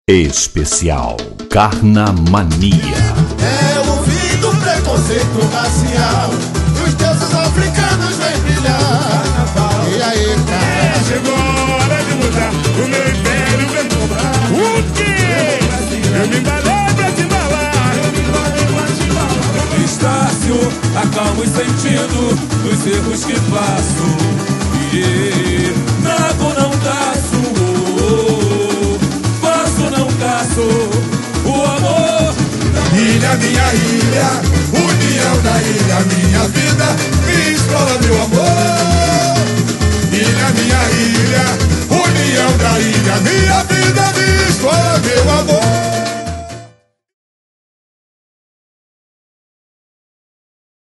Especial Carnamania. É o fim do preconceito racial, os deuses africanos vêm brilhar. E aí, cara? Chegou a hora de mudar, o meu império vem cobrar. O quê? Eu me embalei pra te embalar. Estácio, acalma os sentidos dos erros que faço. Trago não caço, faço não caço. O amor, Ilha, minha ilha, união da ilha, minha vida, minha escola, meu amor.